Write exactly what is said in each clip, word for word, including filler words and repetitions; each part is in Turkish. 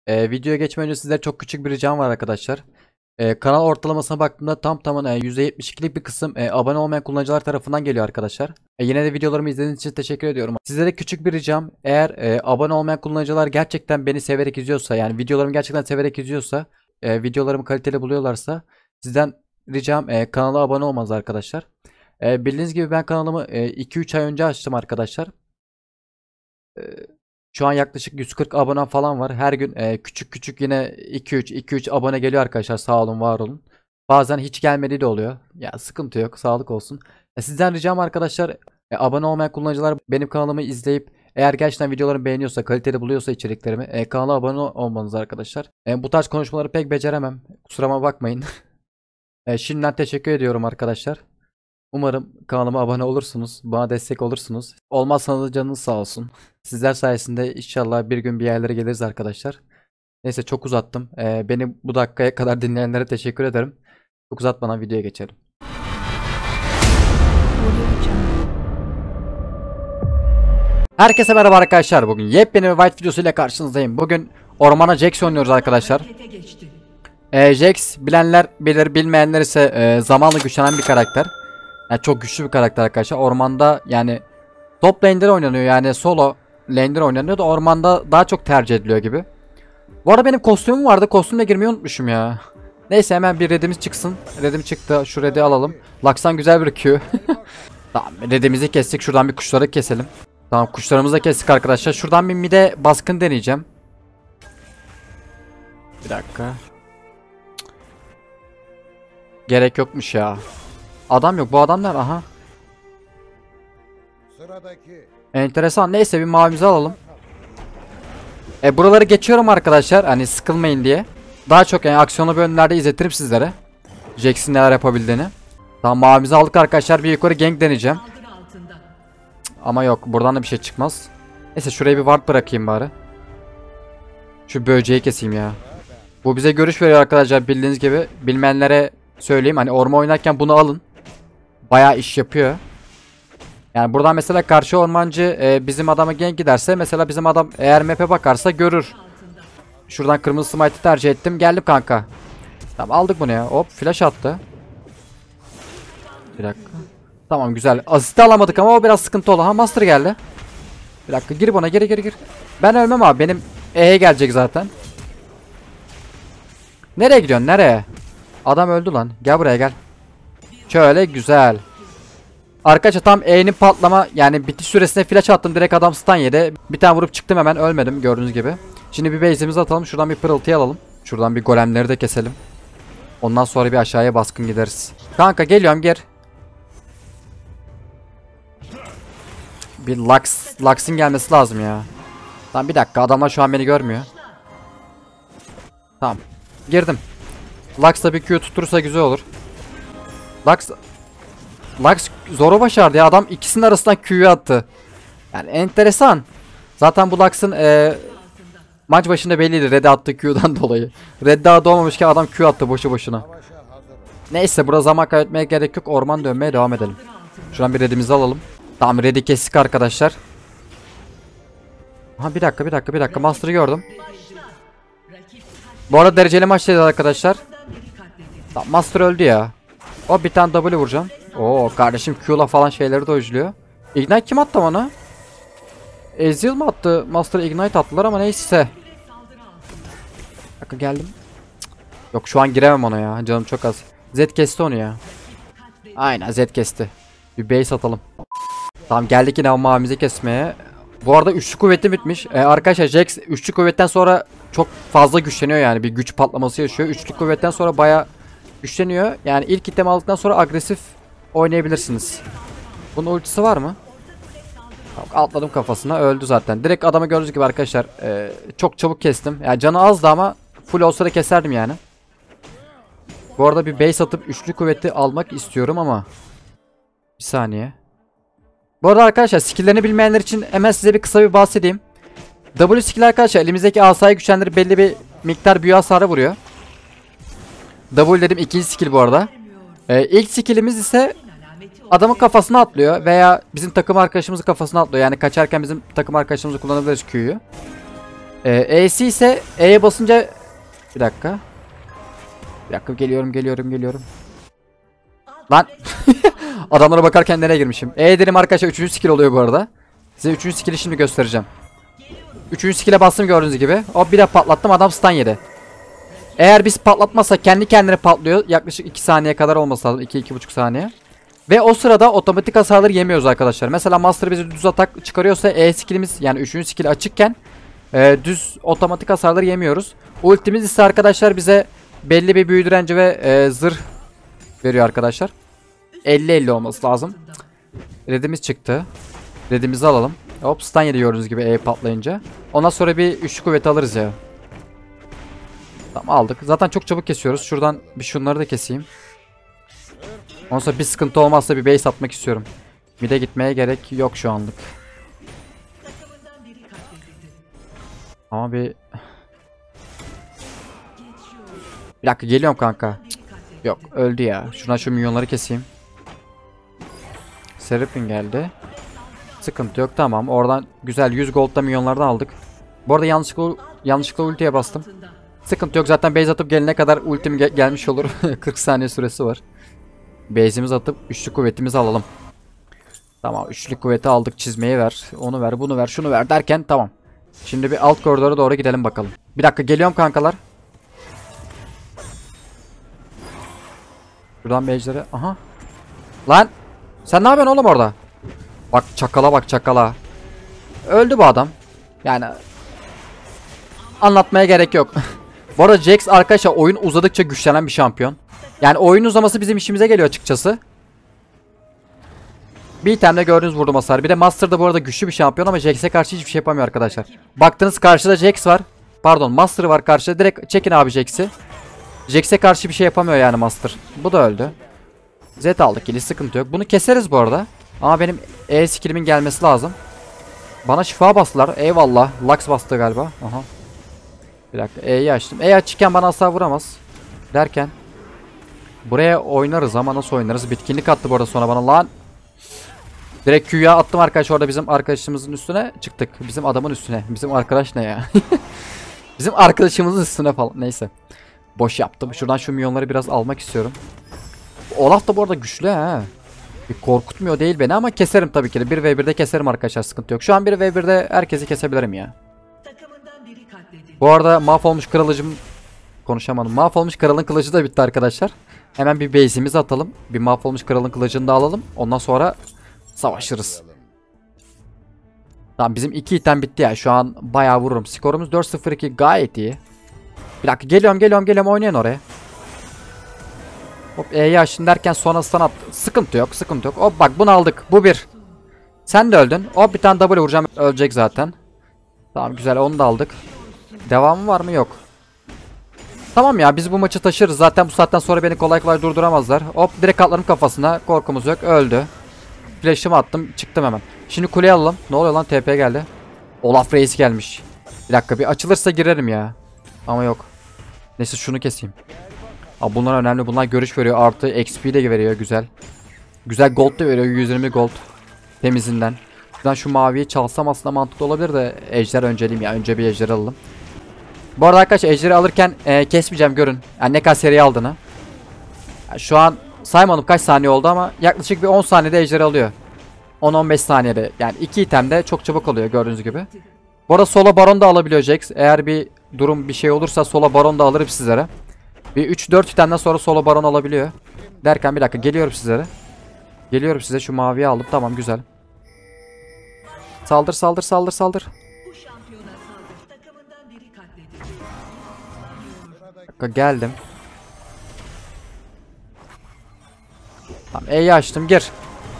Ee, videoya geçmeden önce sizlere çok küçük bir ricam var arkadaşlar. Ee, kanal ortalamasına baktığımda tam tamına yüzde yetmiş ikilik bir kısım e, abone olmayan kullanıcılar tarafından geliyor arkadaşlar. E, yine de videolarımı izlediğiniz için teşekkür ediyorum. Sizlere küçük bir ricam, eğer e, abone olmayan kullanıcılar gerçekten beni severek izliyorsa, yani videolarımı gerçekten severek izliyorsa, e, videolarımı kaliteli buluyorlarsa sizden ricam e, kanala abone olmanız arkadaşlar. E, bildiğiniz gibi ben kanalımı e, iki üç ay önce açtım arkadaşlar. E, Şu an yaklaşık yüz kırk abone falan var. Her gün e, küçük küçük yine iki üç iki üç abone geliyor arkadaşlar. Sağ olun, var olun. Bazen hiç gelmediği de oluyor. Ya sıkıntı yok. Sağlık olsun. E, sizden ricam arkadaşlar, e, abone olmayan kullanıcılar benim kanalımı izleyip eğer gerçekten videolarımı beğeniyorsa, kaliteli buluyorsa içeriklerimi, e, kanala abone olmanız arkadaşlar. E, bu tarz konuşmaları pek beceremem. Kusuruma bakmayın. e, şimdiden teşekkür ediyorum arkadaşlar. Umarım kanalıma abone olursunuz. Bana destek olursunuz. Olmazsanız da canınız sağ olsun. Sizler sayesinde inşallah bir gün bir yerlere geliriz arkadaşlar. Neyse, çok uzattım. Ee, beni bu dakikaya kadar dinleyenlere teşekkür ederim. Çok uzatmadan videoya geçelim. Herkese merhaba arkadaşlar. Bugün yepyeni bir White videosu ile karşınızdayım. Bugün ormana Jax oynuyoruz arkadaşlar. Ee, Jax bilenler bilir, bilmeyenler ise e, zamanla güçlenen bir karakter. Yani çok güçlü bir karakter arkadaşlar. Ormanda yani top lane'de oynanıyor, yani solo lane'de oynanıyor da ormanda daha çok tercih ediliyor gibi. Bu arada benim kostümüm vardı. Kostümle girmeyi unutmuşum ya. Neyse, hemen bir redimiz çıksın. Redim çıktı. Şu redi alalım. Lux'tan güzel bir Q. Tamam, redimizi kestik. Şuradan bir kuşları keselim. Tamam, kuşlarımızı da kestik arkadaşlar. Şuradan bir mide baskın deneyeceğim. Bir dakika. Gerek yokmuş ya. Adam yok. Bu adamlar, aha. Sıradaki. Enteresan. Neyse, bir mavimizi alalım. E buraları geçiyorum arkadaşlar. Hani sıkılmayın diye. Daha çok yani aksiyonlu bölümlerde izletirim sizlere. Jax'in neler yapabildiğini. Tamam, mavimizi aldık arkadaşlar. Bir yukarı gank deneyeceğim. Cık, ama yok. Buradan da bir şey çıkmaz. Neyse, şuraya bir ward bırakayım bari. Şu böceği keseyim ya. Bu bize görüş veriyor arkadaşlar. Bildiğiniz gibi. Bilmeyenlere söyleyeyim. Hani orman oynarken bunu alın. Bayağı iş yapıyor. Yani buradan mesela karşı ormancı e, bizim adama gank giderse, mesela bizim adam eğer map'e bakarsa görür. Şuradan kırmızı smite'ı tercih ettim. Geldim kanka. Tamam, aldık bunu ya. Hop, flash attı. Bir dakika. Tamam, güzel. Asisti alamadık ama o biraz sıkıntı oldu. Ha, master geldi. Bir dakika, gir buna, geri geri gir. Ben ölmem abi. Benim E'ye gelecek zaten. Nereye gidiyorsun, nereye? Adam öldü lan. Gel buraya, gel. Şöyle, güzel. Arkadaşlar tam E'nin patlama, yani bitiş süresine flash attım, direkt adam stun yedi. Bir tane vurup çıktım, hemen ölmedim gördüğünüz gibi. Şimdi bir base'imizi atalım, şuradan bir pırıltıyı alalım. Şuradan bir golemleri de keselim. Ondan sonra bir aşağıya baskın gideriz. Kanka geliyorum, gir. Bir Lux, Lux'in gelmesi lazım ya. Tamam, bir dakika, adamlar şu an beni görmüyor. Tamam, girdim. Lux da bir Q tutursa güzel olur. Lux Lux zoru başardı ya, adam ikisinin arasından Q'yu attı. Yani enteresan. Zaten bu Lux'ın e, maç başında belliydi Red'e attığı Q'dan dolayı. Red daha doğmamışken adam Q attı boşu boşuna. Neyse, burada zaman kaybetmeye gerek yok. Orman dönmeye devam edelim. Şuradan bir Red'imizi alalım. Tamam, Red'i kestik arkadaşlar. Ha, bir dakika bir dakika bir dakika Master'ı gördüm. Bu arada dereceli maçtaydı arkadaşlar. Tamam, Master öldü ya. O bir tane W vuracağım. Oo kardeşim, Q'la falan şeyleri dojluyor. Ignite kim attı bana? Ezreal mı attı? Master Ignite attılar ama neyse. Bakın geldim. Cık. Yok, şu an giremem ona ya. Canım çok az. Z kesti onu ya. Aynen, Z kesti. Bir base atalım. Tamam, geldik yine mavimizi kesmeye. Bu arada üçlü kuvveti bitmiş. Ee, arkadaşlar Jax üçlü kuvvetten sonra çok fazla güçleniyor, yani bir güç patlaması yaşıyor. Üçlü kuvvetten sonra bayağı güçleniyor. Yani ilk item aldıktan sonra agresif oynayabilirsiniz. Bunun ultisi var mı? Atladım kafasına, öldü zaten. Direkt adamı gördüğünüz gibi arkadaşlar e, çok çabuk kestim. Yani canı azdı ama full olsa da keserdim yani. Bu arada bir base atıp üçlü kuvveti almak istiyorum ama bir saniye. Bu arada arkadaşlar skill'lerini bilmeyenler için hemen size bir kısa bir bahsedeyim. W skill arkadaşlar elimizdeki asayı güçlendirip belli bir miktar büyü hasarı vuruyor. W dedim, ikinci skill bu arada. Ee, ilk skillimiz ise adamın kafasına atlıyor veya bizim takım arkadaşımızın kafasına atlıyor. Yani kaçarken bizim takım arkadaşımızı kullanabiliriz Q'yu. Ee, E'si ise E'ye basınca bir dakika. Bir dakika geliyorum geliyorum geliyorum. Lan adamlara bakarken nereye girmişim? E dedim arkadaşlar, üçüncü skill oluyor bu arada. Size üçüncü skill'i şimdi göstereceğim. Üçüncü skill'e bastım gördüğünüz gibi. Hop bir de patlattım, adam stun yedi. Eğer biz patlatmazsak kendi kendine patlıyor. Yaklaşık iki saniye kadar olması lazım. iki iki buçuk saniye. Ve o sırada otomatik hasarları yemiyoruz arkadaşlar. Mesela Master bize düz atak çıkarıyorsa E skill'imiz yani üçüncü skill açıkken e, düz otomatik hasarları yemiyoruz. Ultimiz ise arkadaşlar bize belli bir büyü direnci ve e, zırh veriyor arkadaşlar. elli elli olması lazım. Redimiz çıktı. Redimizi alalım. Hop stun yedi gördüğünüz gibi E patlayınca. Ondan sonra bir üçlü kuvvet alırız ya. Tamam aldık. Zaten çok çabuk kesiyoruz. Şuradan bir şunları da keseyim. Ondan sonra bir sıkıntı olmazsa bir base atmak istiyorum. Mid'e gitmeye gerek yok şu anlık. Ama bir... Bir dakika geliyorum kanka. Cık. Yok öldü ya. Şuradan şu minyonları keseyim. Seraphine geldi. Sıkıntı yok, tamam. Oradan güzel yüz gold'da minyonlardan aldık. Bu arada yanlışlıkla, yanlışlıkla ultiye bastım. Sıkıntı yok, zaten base atıp gelene kadar ultim ge gelmiş olur. kırk saniye süresi var. Base'imizi atıp üçlü kuvvetimizi alalım. Tamam, üçlü kuvveti aldık, çizmeyi ver. Onu ver, bunu ver, şunu ver derken tamam. Şimdi bir alt koridora doğru gidelim bakalım. Bir dakika geliyorum kankalar. Şuradan bejleri. Aha. Lan. Sen ne yapıyorsun oğlum orada? Bak çakala bak çakala. Öldü bu adam. Yani. Anlatmaya gerek yok. Bu arada Jax arkadaşlar oyun uzadıkça güçlenen bir şampiyon. Yani oyun uzaması bizim işimize geliyor açıkçası. Bir itemde gördüğünüz vurdum hasar. Bir de Master da bu arada güçlü bir şampiyon ama Jax'e karşı hiçbir şey yapamıyor arkadaşlar. Baktınız karşıda Jax var. Pardon Master var karşıda. Direkt çekin abi Jax'i. Jax'e karşı bir şey yapamıyor yani Master. Bu da öldü. Z aldık yine, sıkıntı yok. Bunu keseriz bu arada. Ama benim E skill'imin gelmesi lazım. Bana şifa bastılar. Eyvallah. Lux bastı galiba. Aha. Bir dakika E'yi açtım. E açıkken bana asla vuramaz. Derken. Buraya oynarız ama nasıl oynarız? Bitkinlik attı bu arada sonra bana lan. Direkt Q'ya attım arkadaş, orada bizim arkadaşımızın üstüne çıktık. Bizim adamın üstüne. Bizim arkadaş ne ya? Bizim arkadaşımızın üstüne falan. Neyse. Boş yaptım. Şuradan şu milyonları biraz almak istiyorum. Olaf da bu arada güçlü ha. Bir korkutmuyor değil beni ama keserim tabii ki de. bir ve birde keserim arkadaşlar, sıkıntı yok. Şu an bir ve birde herkesi kesebilirim ya. Bu arada mahvolmuş kralıcım konuşamadım. Mahvolmuş kralın kılıcı da bitti arkadaşlar. Hemen bir base'imizi atalım. Bir mahvolmuş kralın kılıcını da alalım. Ondan sonra savaşırız. Tamam, bizim iki item bitti ya. Şu an bayağı vururum. Skorumuz dört sıfır iki, gayet iyi. Bir dakika geliyorum geliyorum geliyorum, oynayın oraya. Hop E'yi açtın derken sonra stun at. Sıkıntı yok sıkıntı yok. Hop bak bunu aldık. Bu bir. Sen de öldün. Hop bir tane W vuracağım. Ölecek zaten. Tamam güzel, onu da aldık. Devamı var mı? Yok. Tamam ya, biz bu maçı taşırız. Zaten bu saatten sonra beni kolay kolay durduramazlar. Hop direkt atlarım kafasına. Korkumuz yok. Öldü. Flash'ımı attım. Çıktım hemen. Şimdi kuleyi alalım. Ne oluyor lan? T P geldi. Olaf Reis gelmiş. Bir dakika, bir açılırsa girerim ya. Ama yok. Neyse şunu keseyim. Abi bunlar önemli. Bunlar görüş veriyor. Artı X P de veriyor. Güzel. Güzel gold da veriyor. yüz yirmi gold. Temizinden. Şuradan şu maviyi çalsam aslında mantıklı olabilir de ejder önceliyim ya. Önce bir ejderi alalım. Bu arada arkadaşlar ejderi alırken e, kesmeyeceğim, görün. Yani ne kadar seri aldığını. Yani şu an saymadım kaç saniye oldu ama yaklaşık bir on saniyede ejderi alıyor. on on beş saniyede. Yani iki itemde çok çabuk oluyor gördüğünüz gibi. Bu arada sola baron da alabiliyor Jax. Eğer bir durum bir şey olursa sola baron da alırım sizlere. Bir üç dört itemden sonra sola baron alabiliyor. Derken bir dakika geliyorum sizlere. Geliyorum size, şu maviyi aldım. Tamam güzel. Saldır saldır saldır saldır. Dakika, geldim. Tamam E'yi açtım, gir.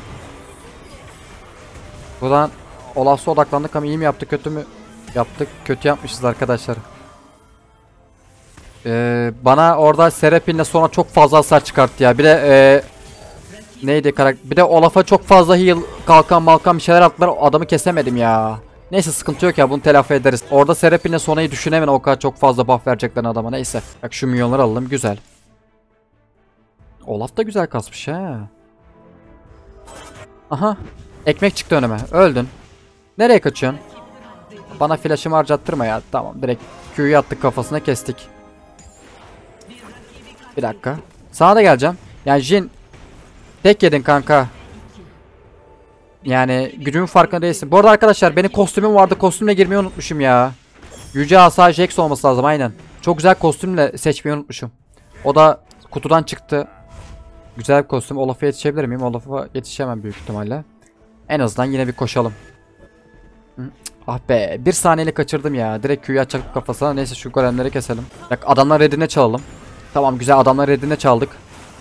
Buradan Olaf'a odaklandık ama iyi mi yaptık kötü mü yaptık? Kötü yapmışız arkadaşlar. Ee, bana orada Seraphine'le sonra çok fazla hasar çıkarttı ya. Bir de ee, neydi karakter? Bir de Olaf'a çok fazla heal, kalkan malkan bir şeyler attılar. Adamı kesemedim ya. Neyse sıkıntı yok ya, bunu telafi ederiz. Orada Seraphine'le sonrayı düşünemedim, o kadar çok fazla buff verecekler adama. Neyse. Bak şu milyonları alalım, güzel. Olaf da güzel kasmış ha. Aha. Ekmek çıktı önüme. Öldün. Nereye kaçıyorsun? Bana flash'ımı harcattırma ya. Tamam, direkt Q'yu attık kafasına, kestik. Bir dakika. Sana da geleceğim. Yani Jhin tek yedin kanka. Yani gücümün farkında değilsin. Bu arada arkadaşlar benim kostümüm vardı. Kostümle girmeyi unutmuşum ya. Yüce Asa Jax olması lazım aynen. Çok güzel kostümle seçmeyi unutmuşum. O da kutudan çıktı. Güzel bir kostüm. Olaf'a yetişebilir miyim? Olaf'a yetişemem büyük ihtimalle. En azından yine bir koşalım. Hı. Ah be, bir saniyeli kaçırdım ya. Direkt Q'yu açacak kafasına. Neyse şu golemleri keselim. Bak, adamlar redine çalalım. Tamam, güzel, adamlar redine çaldık.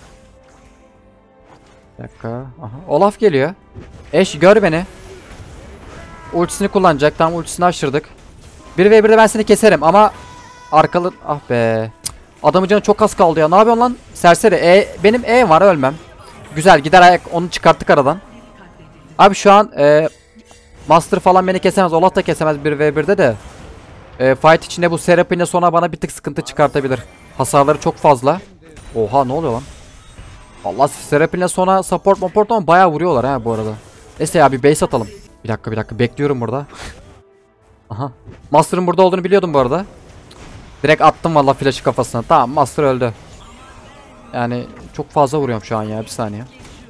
Bir dakika. Aha. Olaf geliyor. Eş gör beni. Ultisini kullanacak. Tam ultisini aşırdık. bir ve birde ben seni keserim ama arkalı, ah be. Adamın canı çok az kaldı ya. Ne yapıyorsun lan? Serseri. E, benim E var, ölmem. Güzel, gider ayak, onu çıkarttık aradan. Abi şu an e, Master falan beni kesemez. Olaf da kesemez bir ve birde de. E, fight içinde bu Seraphine sonra bana bir tık sıkıntı çıkartabilir. Hasarları çok fazla. Oha, ne oluyor lan? Allah, Seraphine sonra support support ama bayağı vuruyorlar ha bu arada. Neyse ya, bir base atalım. Bir dakika bir dakika bekliyorum burada. Aha. Master'ın burada olduğunu biliyordum bu arada. Direkt attım valla flash'ı kafasına. Tamam, Master öldü. Yani çok fazla vuruyorum şu an ya, bir saniye.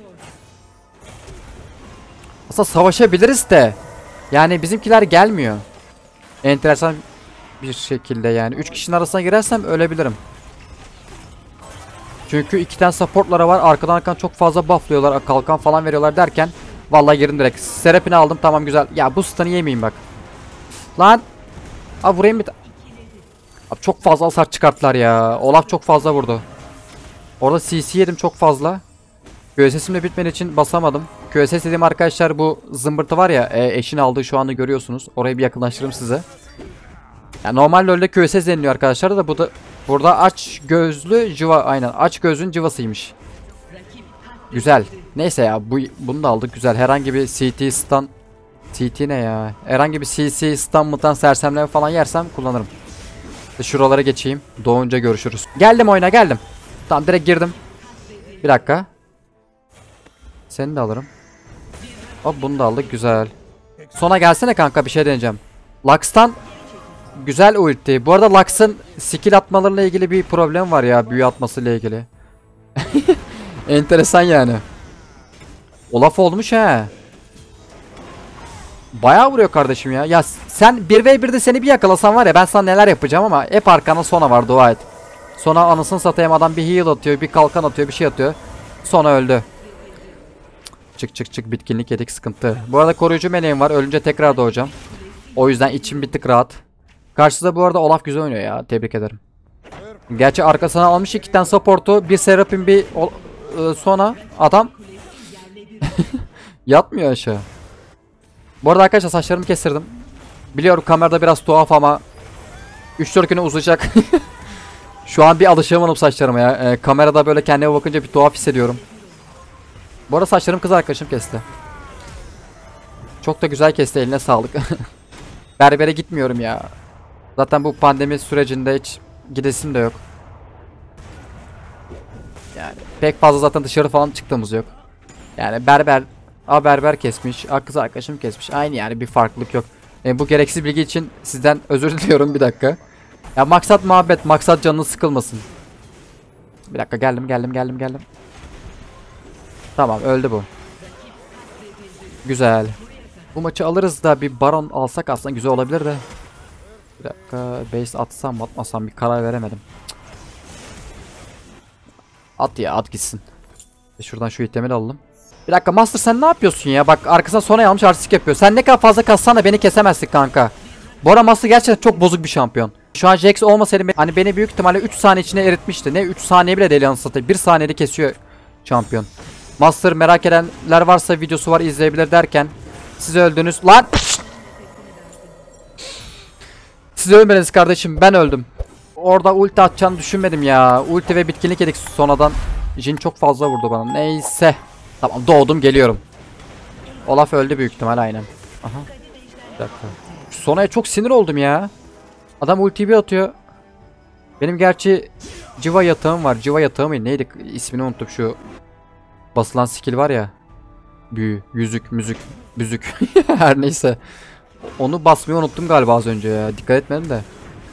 Aslında savaşabiliriz de. Yani bizimkiler gelmiyor. Enteresan bir şekilde yani. üç kişinin arasına girersem ölebilirim. Çünkü iki tane supportlara var. Arkadan arkadan çok fazla bufflıyorlar. Kalkan falan veriyorlar derken. Vallahi girdim direkt. Seraphine aldım, tamam güzel. Ya bu stun'ı yemeyeyim bak. Lan. Abi vurayım bir. Abi çok fazla hasar çıkarttılar ya. Olaf çok fazla vurdu. Orada C C yedim çok fazla. Q S S'imle bitmediği için basamadım. Q S S dediğim arkadaşlar bu zımbırtı var ya, e, eşin aldığı şu anda görüyorsunuz. Orayı bir yakınlaştırırım size. Yani normal LoL'de Q S S deniliyor arkadaşlar da bu da burada aç gözlü civa, aynen aç gözün civasıymış. Güzel. Neyse ya, bu bunu da aldık, güzel. Herhangi bir C T stun, C T ne ya? Herhangi bir C C stun mıtan sersemleme falan yersem kullanırım. Şuralara geçeyim. Doğunca görüşürüz. Geldim oyuna, geldim. Tamam, direkt girdim. Bir dakika. Seni de alırım. Hop, bunu da aldık, güzel. Sona gelsene kanka, bir şey deneyeceğim. Lux'tan güzel ulti. Bu arada Lux'ın skill atmalarıyla ilgili bir problem var ya, büyü atmasıyla ilgili. Enteresan yani. Olaf olmuş he. Bayağı vuruyor kardeşim ya. Ya sen bir ve birde seni bir yakalasan var ya, ben sana neler yapacağım ama hep arkana Sona var, dua et. Sona anasını satayım, adam bir heal atıyor, bir kalkan atıyor, bir şey atıyor. Sona öldü. Çık çık çık, bitkinlik yedik, sıkıntı. Bu arada koruyucu meleğim var, ölünce tekrar doğacağım. O yüzden içim bir tık rahat. Karşıda bu arada Olaf güzel oynuyor ya, tebrik ederim. Gerçi arkasına almış iki tane support'u, bir Seraphine, bir e, Sona. Adam yatmıyor aşağı. Bu arada arkadaşlar saçlarımı kestirdim. Biliyorum kamerada biraz tuhaf ama üç dört güne uzayacak. Şu an bir alışamadım saçlarıma ya. E, kamerada böyle kendime bakınca bir tuhaf hissediyorum. Bu arada saçlarım kız arkadaşım kesti. Çok da güzel kesti, eline sağlık. Berbere gitmiyorum ya. Zaten bu pandemi sürecinde hiç gidesim de yok. Yani pek fazla zaten dışarı falan çıktığımız yok. Yani berber, a berber kesmiş, a kız arkadaşım kesmiş. Aynı yani, bir farklılık yok. E, bu gereksiz bilgi için sizden özür diliyorum, bir dakika. Ya maksat muhabbet, maksat canınız sıkılmasın. Bir dakika, geldim geldim geldim geldim. Tamam, öldü bu. Güzel. Bu maçı alırız da bir baron alsak aslında güzel olabilir de. Bir dakika, base atsam mı atmasam bir karar veremedim. At ya, at gitsin. Şuradan şu itemi de alalım. Bir dakika Master, sen ne yapıyorsun ya? Bak arkasına Sona almış, artistik yapıyor. Sen ne kadar fazla kassan da beni kesemezsin kanka. Bu arada Master gerçekten çok bozuk bir şampiyon. Şu an Jax olmasaydı hani beni büyük ihtimalle üç saniye içinde eritmişti. Ne üç saniye bile değil anasını, bir saniyede kesiyor şampiyon. Master merak edenler varsa videosu var, izleyebilir derken siz öldünüz. Lan! Siz ölmediniz kardeşim, ben öldüm. Orada ulti atacağını düşünmedim ya. Ulti ve bitkinlik yedik sonradan. Jhin çok fazla vurdu bana. Neyse. Tamam, doğdum, geliyorum. Olaf öldü büyük ihtimal, aynen. Aha. Bir dakika. Sona'ya çok sinir oldum ya. Adam ultiyi bir atıyor. Benim gerçi civa yatağım var. Civa yatağı mı? Neydi? İsmini unuttum, şu basılan skill var ya. Büyü, yüzük, müzik, büzük. Her neyse. Onu basmayı unuttum galiba az önce ya. Dikkat etmedim de.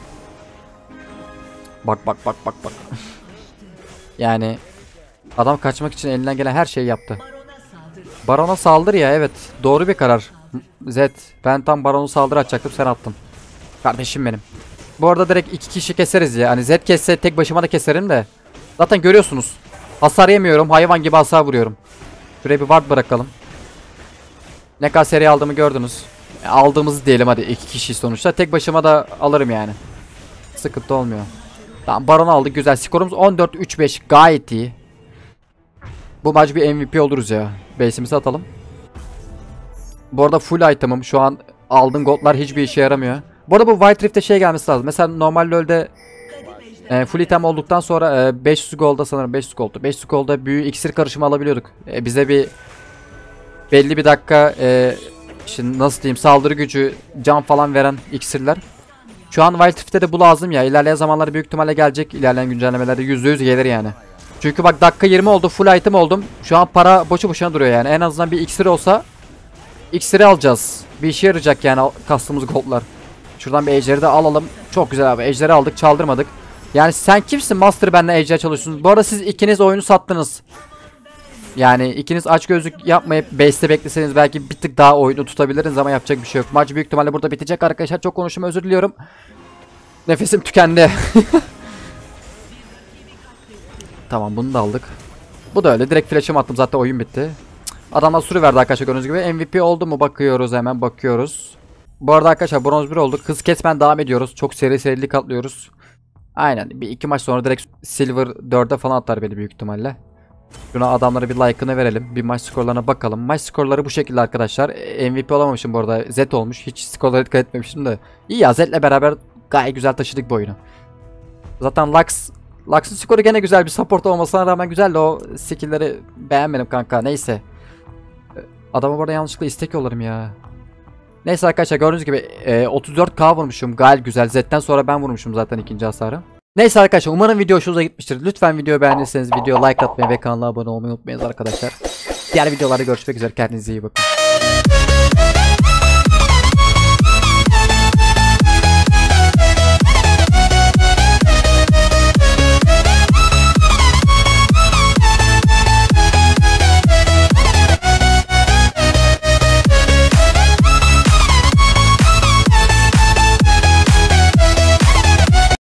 Bak bak bak bak bak. Yani adam kaçmak için elinden gelen her şeyi yaptı. Barona saldır ya, evet. Doğru bir karar. Zed, ben tam baronu saldırı açacaktım, sen attın. Kardeşim benim. Bu arada direkt iki kişi keseriz ya. Hani Zed kesse tek başıma da keserim de. Zaten görüyorsunuz. Hasar yemiyorum. Hayvan gibi hasar vuruyorum. Şuraya bir ward bırakalım. Ne kadar seri aldığımı gördünüz. E, aldığımızı diyelim hadi. iki kişi sonuçta. Tek başıma da alırım yani. Sıkıntı olmuyor. Tamam, baronu aldık. Güzel. Skorumuz on dört üç beş. Gayet iyi. Bu maç bir M V P oluruz ya. Base'imizi atalım. Bu arada full item'ım. Şu an aldığım goldlar hiçbir işe yaramıyor. Bu arada bu White Rift'te şey gelmesi lazım. Mesela normal LoL'de e, full item olduktan sonra e, beş yüz golda sanırım beş yüz golda. beş yüz golda büyü iksir karışımı alabiliyorduk. E, bize bir belli bir dakika e, şimdi nasıl diyeyim, saldırı gücü, can falan veren iksirler. Şu an Wild Rift'te de bu lazım ya. İlerleyen zamanlarda büyük ihtimalle gelecek. İlerleyen güncellemelerde yüzde yüz gelir yani. Çünkü bak dakika yirmi oldu. Full item oldum. Şu an para boşu boşuna duruyor yani. En azından bir iksir olsa iksiri alacağız. Bir işe yarayacak yani kastığımız goldlar. Şuradan bir ejderi de alalım. Çok güzel abi. Ejderi aldık, çaldırmadık. Yani sen kimsin Master, benimle ejder çalışıyorsunuz. Bu arada siz ikiniz oyunu sattınız. Yani ikiniz açgözlük yapmayıp base'te bekleseniz belki bir tık daha oyunu tutabiliriz ama yapacak bir şey yok. Maç büyük ihtimalle burada bitecek arkadaşlar. Çok konuştum, özür diliyorum. Nefesim tükendi. Tamam, bunu da aldık. Bu da öyle. Direkt flash'ımı attım, zaten oyun bitti. Adamlar sürü verdi arkadaşlar, gördüğünüz gibi. M V P oldu mu bakıyoruz, hemen bakıyoruz. Bu arada arkadaşlar bronz bir olduk. Hız kesmen devam ediyoruz. Çok seri serilik atlıyoruz. Aynen. Bir iki maç sonra direkt silver dörde falan atar beni büyük ihtimalle. Şuna adamlara bir like'ını verelim. Bir maç skorlarına bakalım. Maç skorları bu şekilde arkadaşlar. M V P olamamışım bu arada. Zed olmuş. Hiç skorlara dikkat etmemiştim de. İyi ya, Zed'le beraber gayet güzel taşıdık bu oyunu. Zaten Lux Lux'ın skoru gene güzel, bir support olmasına rağmen güzel de o skill'leri beğenmedim kanka. Neyse. Adama burada yanlışlıkla istek yollarım ya. Neyse arkadaşlar, gördüğünüz gibi e, otuz dört K vurmuşum. Gayet güzel. Zed'den sonra ben vurmuşum zaten ikinci hasarı. Neyse arkadaşlar, umarım video hoşunuza gitmiştir. Lütfen videoyu beğendiyseniz video like atmayı ve kanala abone olmayı unutmayınız arkadaşlar. Diğer videolarda görüşmek üzere. Kendinize iyi bakın.